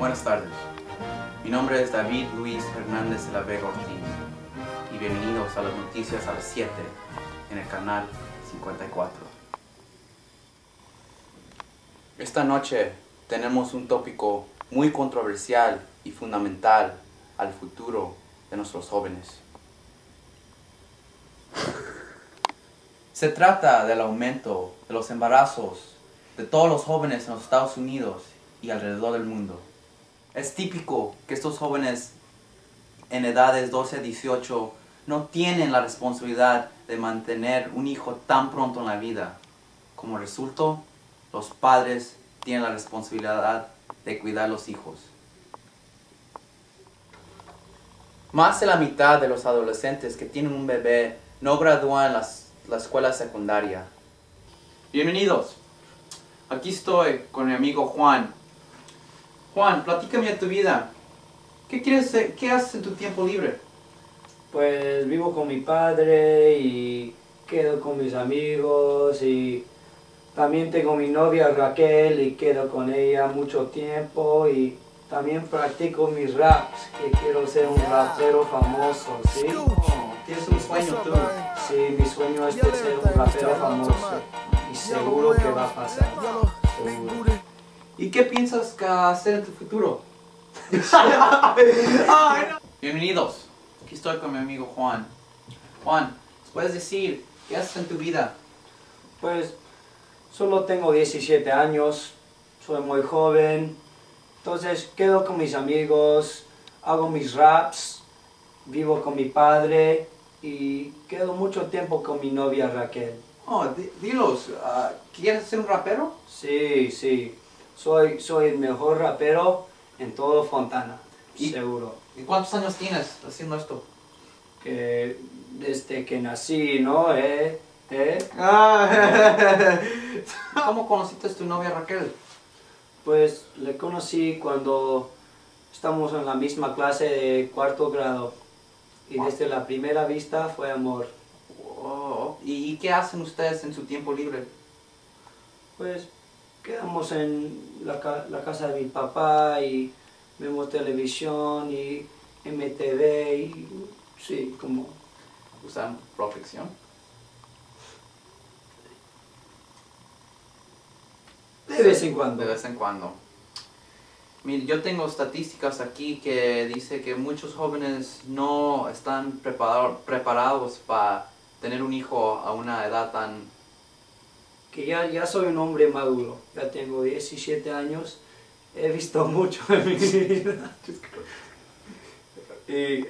Buenas tardes, mi nombre es David Luis Hernández de la Vega Ortiz y bienvenidos a las noticias a las 7 en el canal 54. Esta noche tenemos un tópico muy controversial y fundamental al futuro de nuestros jóvenes. Se trata del aumento de los embarazos de todos los jóvenes en los Estados Unidos y alrededor del mundo. Es típico que estos jóvenes en edades 12 a 18 no tienen la responsabilidad de mantener un hijo tan pronto en la vida. Como resultado, los padres tienen la responsabilidad de cuidar a los hijos. Más de la mitad de los adolescentes que tienen un bebé no gradúan la escuela secundaria. Bienvenidos. Aquí estoy con mi amigo Juan. Juan, platícame de tu vida. ¿Qué haces en tu tiempo libre? Pues vivo con mi padre y quedo con mis amigos y también tengo mi novia Raquel y quedo con ella mucho tiempo y también practico mis raps, que quiero ser un rapero famoso, ¿sí? ¿Tienes un sueño tú? Sí, mi sueño es de ser un rapero famoso y seguro que va a pasar, seguro. ¿Y qué piensas hacer en tu futuro? Bienvenidos. Aquí estoy con mi amigo Juan. Juan, ¿puedes decir qué haces en tu vida? Pues solo tengo 17 años, soy muy joven, entonces quedo con mis amigos, hago mis raps, vivo con mi padre y quedo mucho tiempo con mi novia Raquel. Oh, dilos, ¿quieres ser un rapero? Sí, sí, soy el mejor rapero en todo Fontana, seguro. ¿Y cuántos años tienes haciendo esto? Que desde que nací, ¿no? ¿Cómo conociste a tu novia Raquel? Pues le conocí cuando estamos en la misma clase de cuarto grado y desde la primera vista fue amor. Oh, ¿y qué hacen ustedes en su tiempo libre? Pues quedamos en la casa de mi papá y vemos televisión y MTV y sí, como... ¿Usan protección? De vez en cuando. De vez en cuando. Mire, yo tengo estadísticas aquí que dice que muchos jóvenes no están preparados para tener un hijo a una edad tan... Que ya soy un hombre maduro, ya tengo 17 años, he visto mucho en mi vida. Y...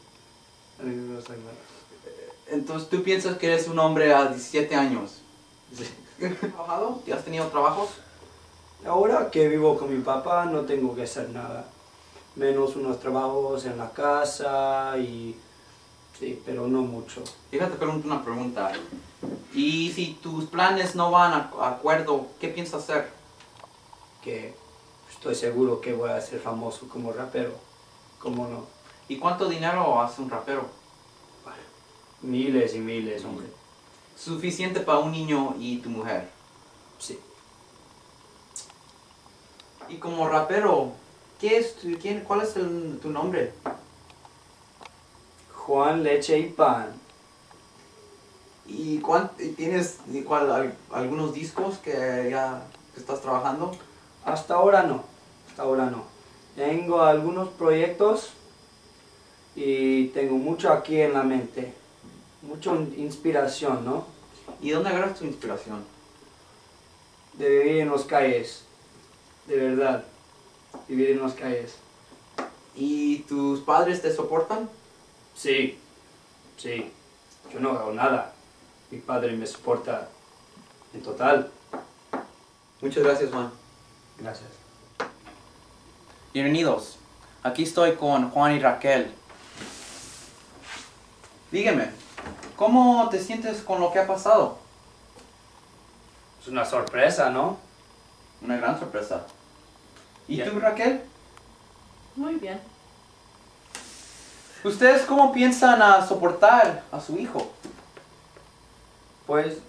Entonces, ¿tú piensas que eres un hombre a 17 años? ¿Has trabajado? ¿Y has tenido trabajos? Ahora que vivo con mi papá no tengo que hacer nada, menos unos trabajos en la casa y... sí, pero no mucho. Déjate preguntar una pregunta. ¿Y si tus planes no van a acuerdo, qué piensas hacer? Que estoy seguro que voy a ser famoso como rapero, ¿cómo no? ¿Y cuánto dinero hace un rapero? Miles y miles, hombre. Suficiente para un niño y tu mujer. Sí. Y como rapero, ¿cuál es tu nombre? Juan Leche y Pan. ¿Y tienes algunos discos que ya estás trabajando? Hasta ahora no, hasta ahora no. Tengo algunos proyectos y tengo mucho aquí en la mente, mucha inspiración, ¿no? ¿Y dónde agarras tu inspiración? De vivir en las calles, de verdad, vivir en las calles. ¿Y tus padres te soportan? Sí, sí, yo no hago nada, mi padre me soporta en total. Muchas gracias, Juan. Gracias. Bienvenidos. Aquí estoy con Juan y Raquel. Dígame, ¿cómo te sientes con lo que ha pasado? Es una sorpresa, ¿no? Una gran sorpresa. ¿Y Ya. tú, Raquel? Muy bien. ¿Ustedes cómo piensan soportar a su hijo? Pues,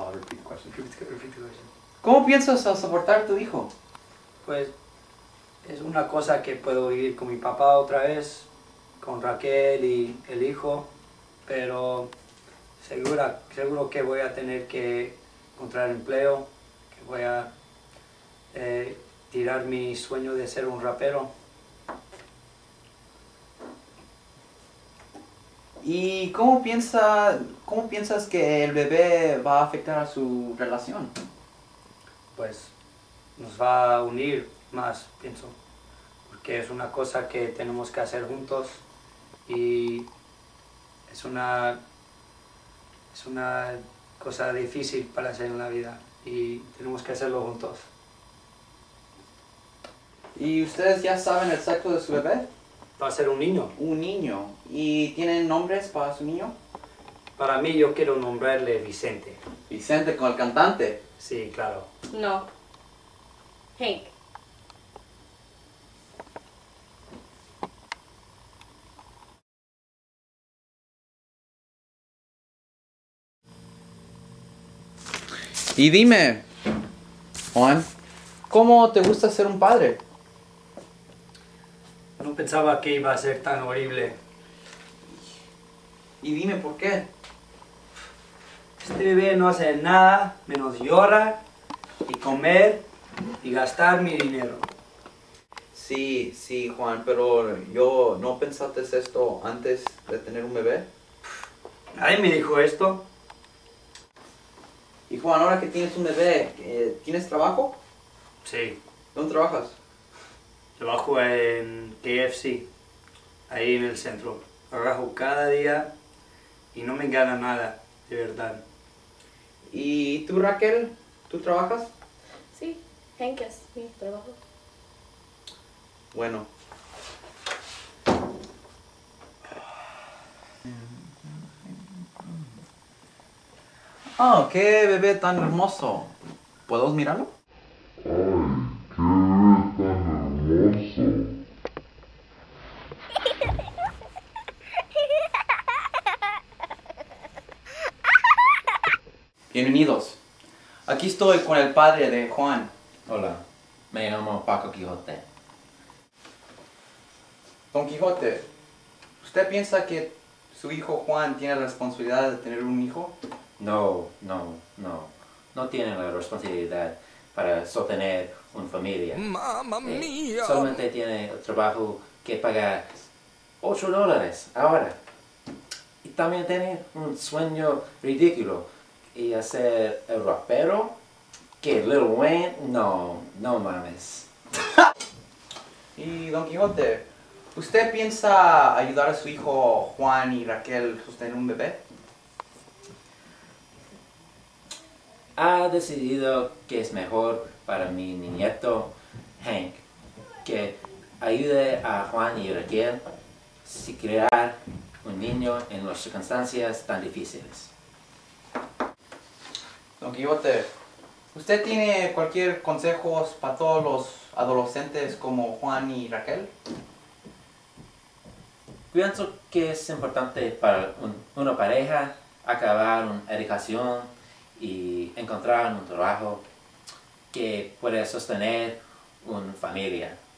repeat the question. Repeat the question. ¿Cómo piensas soportar a tu hijo? Pues es una cosa que puedo vivir con mi papá otra vez, con Raquel y el hijo, pero seguro que voy a tener que encontrar empleo, que voy a tirar mi sueño de ser un rapero. ¿Y cómo piensas que el bebé va a afectar a su relación? Pues nos va a unir más, pienso, porque es una cosa que tenemos que hacer juntos y es una cosa difícil para hacer en la vida y tenemos que hacerlo juntos. ¿Y ustedes ya saben el sexo de su bebé? Va a ser un niño. Un niño. ¿Y tienen nombres para su niño? Para mí yo quiero nombrarle Vicente. Vicente, con el cantante. Sí, claro. No. Hank. Y dime, Juan, ¿cómo te gusta ser un padre? No pensaba que iba a ser tan horrible. Y dime por qué. Este bebé no hace nada menos llorar y comer y gastar mi dinero. Sí, Juan, pero yo no pensaste esto antes de tener un bebé. Nadie me dijo esto. Y Juan, ahora que tienes un bebé, ¿tienes trabajo? Sí. ¿Dónde trabajas? Trabajo en KFC, ahí en el centro. Trabajo cada día y no me gana nada, de verdad. ¿Y tú, Raquel? ¿Tú trabajas? Sí, Hank es mi trabajo. Bueno. Oh, qué bebé tan hermoso. ¿Puedo mirarlo? Bienvenidos. Aquí estoy con el padre de Juan. Hola, me llamo Paco Quijote. Don Quijote, ¿usted piensa que su hijo Juan tiene la responsabilidad de tener un hijo? No. No tiene la responsabilidad para sostener una familia. ¡Mamma mía! Solamente tiene el trabajo que pagar $8 ahora. Y también tiene un sueño ridículo y hacer el rapero que Lil Wayne. No mames. Y Don Quijote, ¿usted piensa ayudar a su hijo Juan y Raquel a sostener un bebé? Ha decidido que es mejor para mi nieto Hank que ayude a Juan y Raquel a criar un niño en las circunstancias tan difíciles. Don Quijote, ¿usted tiene cualquier consejo para todos los adolescentes como Juan y Raquel? Pienso que es importante para una pareja acabar una educación y encontrar un trabajo que pueda sostener una familia.